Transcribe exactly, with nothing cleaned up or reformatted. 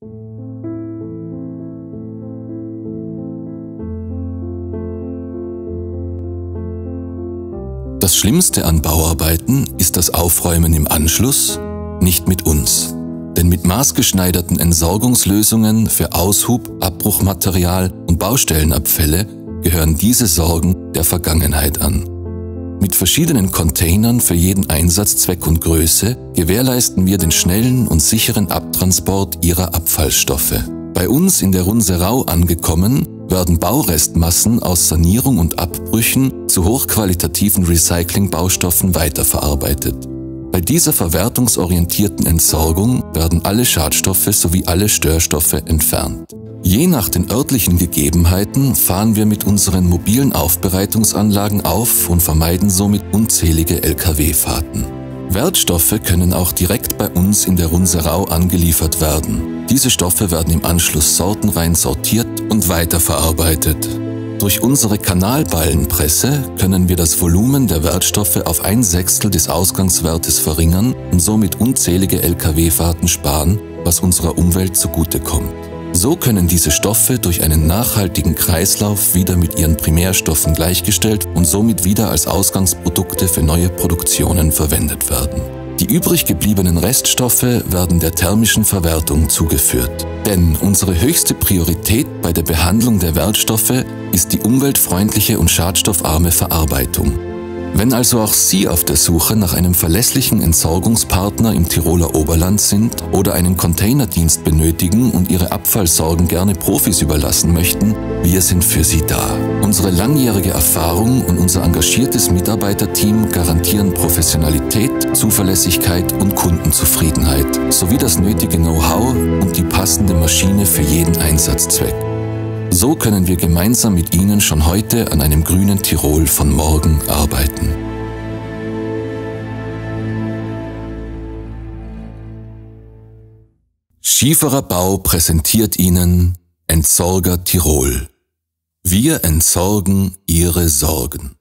Das Schlimmste an Bauarbeiten ist das Aufräumen im Anschluss, nicht mit uns. Denn mit maßgeschneiderten Entsorgungslösungen für Aushub, Abbruchmaterial und Baustellenabfälle gehören diese Sorgen der Vergangenheit an. Mit verschiedenen Containern für jeden Einsatzzweck und Größe gewährleisten wir den schnellen und sicheren Abtransport ihrer Abfallstoffe. Bei uns in der Runserau angekommen, werden Baurestmassen aus Sanierung und Abbrüchen zu hochqualitativen Recycling-Baustoffen weiterverarbeitet. Bei dieser verwertungsorientierten Entsorgung werden alle Schadstoffe sowie alle Störstoffe entfernt. Je nach den örtlichen Gegebenheiten fahren wir mit unseren mobilen Aufbereitungsanlagen auf und vermeiden somit unzählige L K W-Fahrten. Wertstoffe können auch direkt bei uns in der Runserau angeliefert werden. Diese Stoffe werden im Anschluss sortenrein sortiert und weiterverarbeitet. Durch unsere Kanalballenpresse können wir das Volumen der Wertstoffe auf ein Sechstel des Ausgangswertes verringern und somit unzählige L K W-Fahrten sparen, was unserer Umwelt zugutekommt. So können diese Stoffe durch einen nachhaltigen Kreislauf wieder mit ihren Primärstoffen gleichgestellt und somit wieder als Ausgangsprodukte für neue Produktionen verwendet werden. Die übrig gebliebenen Reststoffe werden der thermischen Verwertung zugeführt. Denn unsere höchste Priorität bei der Behandlung der Wertstoffe ist die umweltfreundliche und schadstoffarme Verarbeitung. Wenn also auch Sie auf der Suche nach einem verlässlichen Entsorgungspartner im Tiroler Oberland sind oder einen Containerdienst benötigen und Ihre Abfallsorgen gerne Profis überlassen möchten, wir sind für Sie da. Unsere langjährige Erfahrung und unser engagiertes Mitarbeiterteam garantieren Professionalität, Zuverlässigkeit und Kundenzufriedenheit sowie das nötige Know-how und die passende Maschine für jeden Einsatzzweck. So können wir gemeinsam mit Ihnen schon heute an einem grünen Tirol von morgen arbeiten. Schieferer Bau präsentiert Ihnen Entsorger Tirol. Wir entsorgen Ihre Sorgen.